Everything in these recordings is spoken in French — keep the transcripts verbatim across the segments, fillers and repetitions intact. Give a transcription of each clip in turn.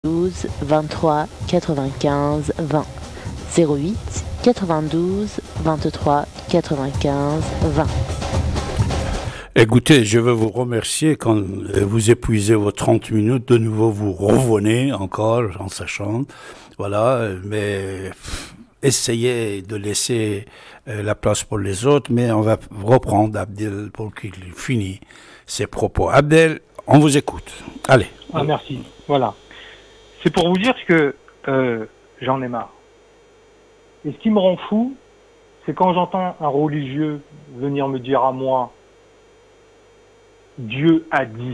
douze, vingt-trois, quatre-vingt-quinze, vingt. zéro huit, quatre-vingt-douze, vingt-trois, quatre-vingt-quinze, vingt. Écoutez, je veux vous remercier quand vous épuisez vos trente minutes, de nouveau vous revenez encore en sachant, voilà, mais essayez de laisser la place pour les autres, mais on va reprendre Abdel pour qu'il finisse ses propos. Abdel, on vous écoute. Allez. Ah, merci. Voilà. C'est pour vous dire que euh, j'en ai marre. Et ce qui me rend fou, c'est quand j'entends un religieux venir me dire à moi, Dieu a dit.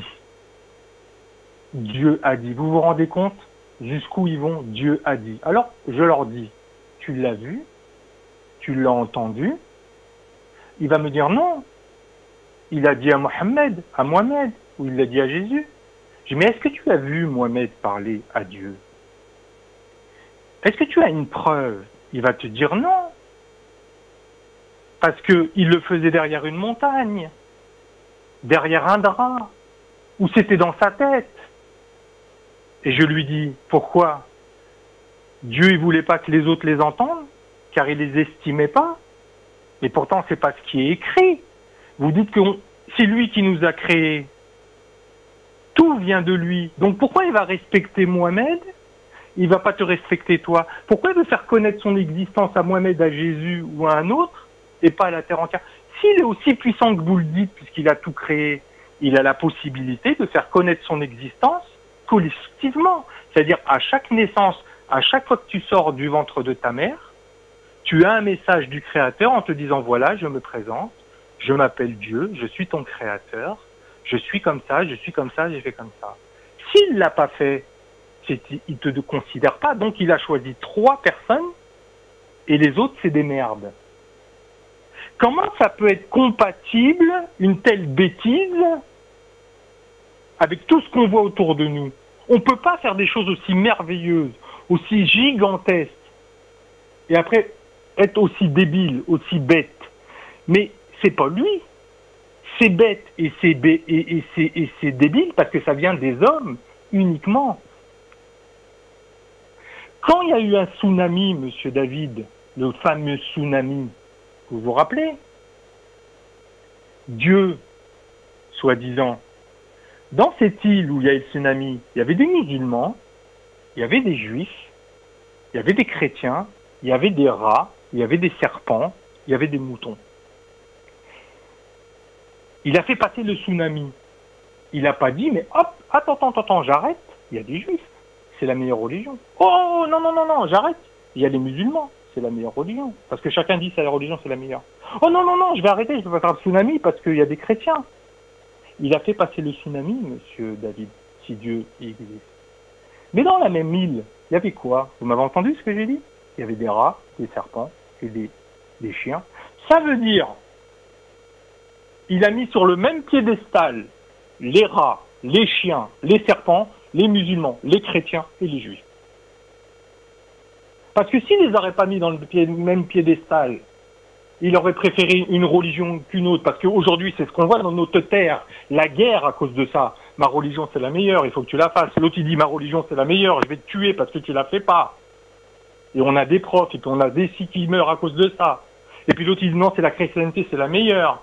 Dieu a dit. Vous vous rendez compte jusqu'où ils vont? Dieu a dit. Alors, je leur dis, tu l'as vu? Tu l'as entendu? Il va me dire non. Il a dit à Mohammed, à Mohamed, ou il l'a dit à Jésus. Je dis, mais est-ce que tu as vu Mohamed parler à Dieu? Est-ce que tu as une preuve? Il va te dire non. Parce qu'il le faisait derrière une montagne, derrière un drap, ou c'était dans sa tête. Et je lui dis, pourquoi? Dieu ne voulait pas que les autres les entendent, car il les estimait pas. Mais pourtant, c'est pas ce qui est écrit. Vous dites que c'est lui qui nous a créés. Tout vient de lui. Donc pourquoi il va respecter Mohamed? Il va pas te respecter toi. Pourquoi il veut faire connaître son existence à Mohamed, à Jésus ou à un autre, et pas à la terre entière? S'il est aussi puissant que vous le dites, puisqu'il a tout créé, il a la possibilité de faire connaître son existence collectivement. C'est-à-dire à chaque naissance, à chaque fois que tu sors du ventre de ta mère, tu as un message du Créateur en te disant, voilà, je me présente, je m'appelle Dieu, je suis ton Créateur, je suis comme ça, je suis comme ça, j'ai fait comme ça. S'il ne l'a pas fait, il ne te considère pas, donc il a choisi trois personnes et les autres, c'est des merdes. Comment ça peut être compatible, une telle bêtise, avec tout ce qu'on voit autour de nous? On ne peut pas faire des choses aussi merveilleuses, aussi gigantesques, et après être aussi débile, aussi bête. Mais c'est pas lui. C'est bête et c'est bé et, et c'est et c'est débile parce que ça vient des hommes uniquement. Quand il y a eu un tsunami, Monsieur David, le fameux tsunami, vous vous rappelez? Dieu, soi-disant, dans cette île où il y a eu le tsunami, il y avait des musulmans, il y avait des juifs, il y avait des chrétiens, il y avait des rats, il y avait des serpents, il y avait des moutons. Il a fait passer le tsunami. Il n'a pas dit, mais hop, attends, attends, attends, j'arrête. Il y a des juifs, c'est la meilleure religion. Oh, non, non, non, non, j'arrête. Il y a les musulmans, c'est la meilleure religion. Parce que chacun dit que la religion, c'est la meilleure. Oh non, non, non, je vais arrêter, je ne peux pas faire le tsunami parce qu'il y a des chrétiens. Il a fait passer le tsunami, Monsieur David, si Dieu existe. Mais dans la même île, il y avait quoi? Vous m'avez entendu ce que j'ai dit? Il y avait des rats, des serpents et des, des chiens. Ça veut dire, il a mis sur le même piédestal les rats, les chiens, les serpents, les musulmans, les chrétiens et les juifs. Parce que s'il ne les aurait pas mis dans le pied, même piédestal, il aurait préféré une religion qu'une autre. Parce qu'aujourd'hui, c'est ce qu'on voit dans notre terre, la guerre à cause de ça. Ma religion, c'est la meilleure, il faut que tu la fasses. L'autre, il dit, ma religion, c'est la meilleure, je vais te tuer parce que tu la fais pas. Et on a des profs, et puis on a des sites qui meurent à cause de ça. Et puis l'autre, il dit, non, c'est la chrétienté, c'est la meilleure.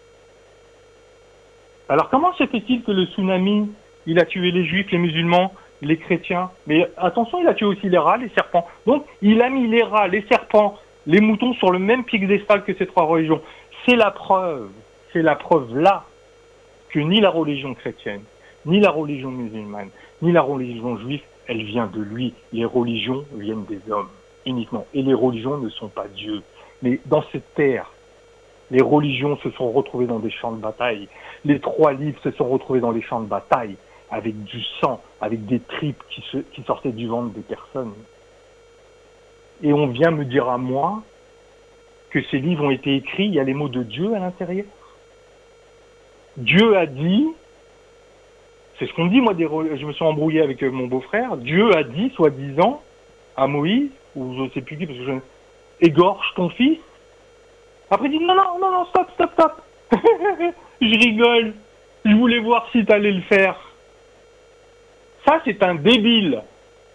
Alors comment se fait-il que le tsunami, il a tué les juifs, les musulmans, les chrétiens? Mais attention, il a tué aussi les rats, les serpents. Donc, il a mis les rats, les serpents, les moutons sur le même piédestal que ces trois religions. C'est la preuve, c'est la preuve là, que ni la religion chrétienne, ni la religion musulmane, ni la religion juive, elle vient de lui. Les religions viennent des hommes, uniquement. Et les religions ne sont pas Dieu. Mais dans cette terre, les religions se sont retrouvées dans des champs de bataille. Les trois livres se sont retrouvés dans les champs de bataille, avec du sang, avec des tripes qui, se, qui sortaient du ventre des personnes. Et on vient me dire à moi que ces livres ont été écrits, il y a les mots de Dieu à l'intérieur. Dieu a dit, c'est ce qu'on dit, moi, des, je me suis embrouillé avec mon beau-frère, Dieu a dit, soi-disant, à Moïse, ou je ne sais plus qui, parce que je... égorge ton fils. Après, il dit, non, non, non, non, stop, stop, stop. Je rigole. Je voulais voir si tu allais le faire. Ça, c'est un débile.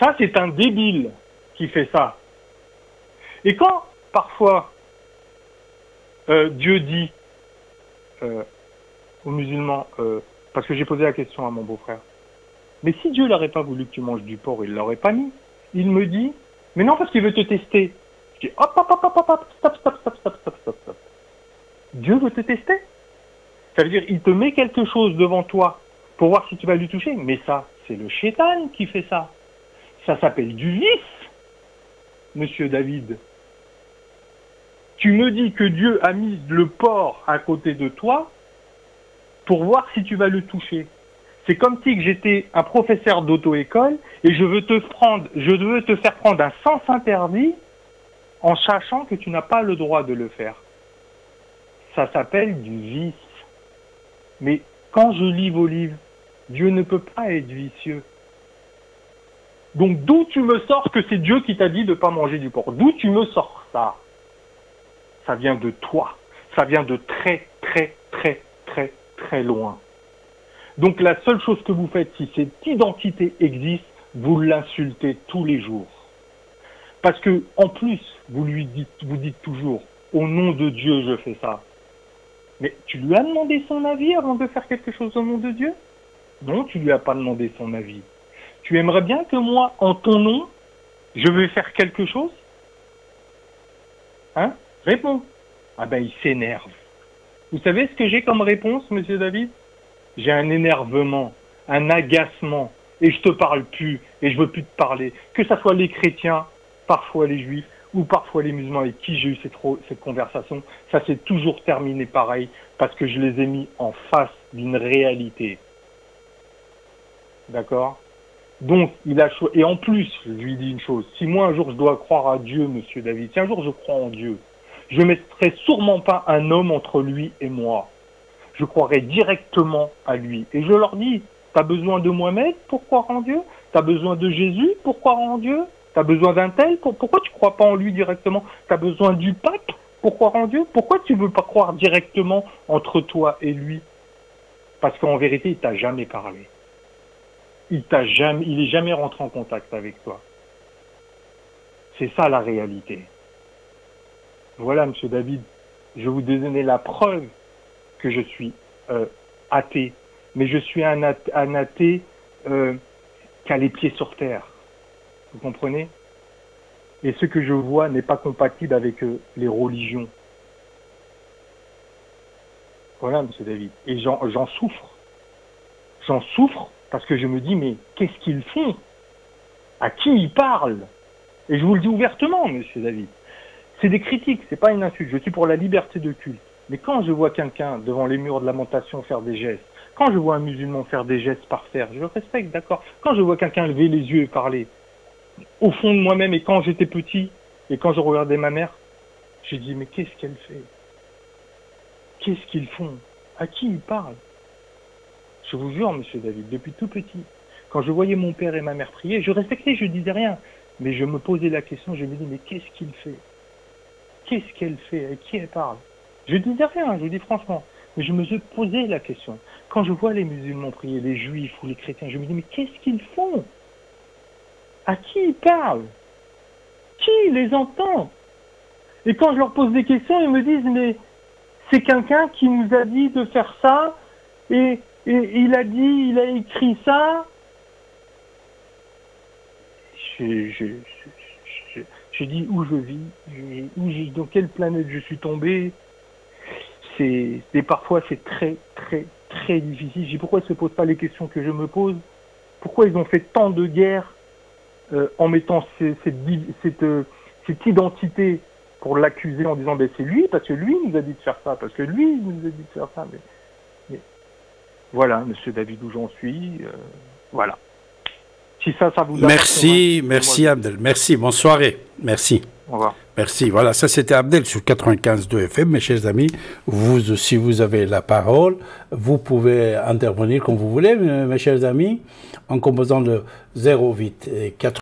Ça, c'est un débile qui fait ça. Et quand, parfois, euh, Dieu dit euh, aux musulmans, euh, parce que j'ai posé la question à mon beau-frère, mais si Dieu n'aurait pas voulu que tu manges du porc, il ne l'aurait pas mis. Il me dit, mais non, parce qu'il veut te tester. Je dis, hop, hop, hop, hop, hop, hop, stop, stop, stop, stop, stop, stop, stop. Dieu veut te tester. Ça veut dire, il te met quelque chose devant toi pour voir si tu vas lui toucher. Mais ça, c'est le shaitan qui fait ça. Ça s'appelle du vice, monsieur David. Tu me dis que Dieu a mis le porc à côté de toi pour voir si tu vas le toucher. C'est comme si que j'étais un professeur d'auto-école et je veux te prendre, je veux te faire prendre un sens interdit en sachant que tu n'as pas le droit de le faire. Ça s'appelle du vice. Mais quand je lis vos livres, Dieu ne peut pas être vicieux. Donc d'où tu me sors que c'est Dieu qui t'a dit de ne pas manger du porc? D'où tu me sors ça? Ça vient de toi. Ça vient de très, très, très, très, très loin. Donc la seule chose que vous faites, si cette identité existe, vous l'insultez tous les jours. Parce que en plus, vous lui dites, vous dites toujours, au nom de Dieu, je fais ça. Mais tu lui as demandé son avis avant de faire quelque chose au nom de Dieu? Non, tu lui as pas demandé son avis. Tu aimerais bien que moi, en ton nom, je vais faire quelque chose? Hein? Réponds. Ah ben, il s'énerve. Vous savez ce que j'ai comme réponse, monsieur David? J'ai un énervement, un agacement, et je te parle plus, et je veux plus te parler. Que ce soit les chrétiens, parfois les juifs, ou parfois les musulmans avec qui j'ai eu cette, cette conversation, ça s'est toujours terminé pareil, parce que je les ai mis en face d'une réalité. D'accord? Donc, il a choisi. Et en plus, je lui dis une chose, si moi un jour je dois croire à Dieu, monsieur David, si un jour je crois en Dieu, je ne mettrai sûrement pas un homme entre lui et moi. Je croirai directement à lui. Et je leur dis, t'as besoin de Mohamed pour croire en Dieu? T'as besoin de Jésus pour croire en Dieu? T'as besoin d'un tel? pour... Pourquoi tu ne crois pas en lui directement? T'as besoin du pape pour croire en Dieu? Pourquoi tu ne veux pas croire directement entre toi et lui? Parce qu'en vérité, il t'a jamais parlé. Il t'a jamais, il est jamais rentré en contact avec toi. C'est ça la réalité. Voilà, monsieur David, je vous donner la preuve que je suis euh, athée. Mais je suis un athée, un athée euh, qui a les pieds sur terre. Vous comprenez? Et ce que je vois n'est pas compatible avec euh, les religions. Voilà, monsieur David. Et j'en j'en souffre. J'en souffre parce que je me dis, mais qu'est-ce qu'ils font? À qui ils parlent? Et je vous le dis ouvertement, monsieur David. C'est des critiques, c'est pas une insulte. Je suis pour la liberté de culte. Mais quand je vois quelqu'un devant les murs de lamentation faire des gestes, quand je vois un musulman faire des gestes par terre, je le respecte, d'accord. Quand je vois quelqu'un lever les yeux et parler, au fond de moi-même, et quand j'étais petit, et quand je regardais ma mère, j'ai dit, mais qu'est-ce qu'elle fait? Qu'est-ce qu'ils font? À qui ils parlent? Je vous jure, monsieur David, depuis tout petit, quand je voyais mon père et ma mère prier, je respectais, je disais rien, mais je me posais la question, je me dis, mais qu'est-ce qu'il fait? Qu'est-ce qu'elle fait? À qui elle parle? Je disais rien, je vous dis franchement, mais je me suis posé la question. Quand je vois les musulmans prier, les juifs ou les chrétiens, je me dis, mais qu'est-ce qu'ils font? À qui ils parlent? Qui les entend? Et quand je leur pose des questions, ils me disent, mais c'est quelqu'un qui nous a dit de faire ça, et, et il a dit, il a écrit ça. Je, je, je, je, je dis où je vis, je, où je, dans quelle planète je suis tombé. C'est, et parfois c'est très, très, très difficile. Je dis pourquoi ils ne se posent pas les questions que je me pose? Pourquoi ils ont fait tant de guerres euh, en mettant ces, cette, cette, euh, cette identité pour l'accuser en disant ben, c'est lui, parce que lui nous a dit de faire ça, parce que lui nous a dit de faire ça. Mais, mais voilà, monsieur David, où j'en suis. Euh, voilà. Si ça, ça vous Merci, merci Abdel. Merci, bonne soirée. Merci. Au revoir. Merci. Voilà, ça c'était Abdel sur quatre-vingt-quinze point deux F M. Mes chers amis, vous, si vous avez la parole, vous pouvez intervenir comme vous voulez, mes chers amis, en composant le zéro huit et quatre